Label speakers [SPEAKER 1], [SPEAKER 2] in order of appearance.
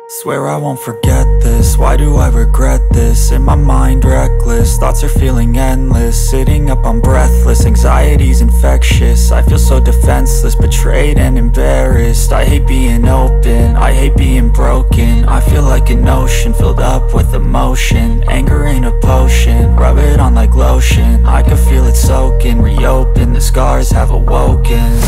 [SPEAKER 1] Swear I won't forget this, why do I regret this? In my mind reckless, thoughts are feeling endless. Sitting up, I'm breathless, anxiety's infectious. I feel so defenseless, betrayed and embarrassed. I hate being open, I hate being broken. I feel like an ocean, filled up with emotion. Anger ain't a potion, rub it on like lotion. I can feel it soaking, reopen, the scars have awoken.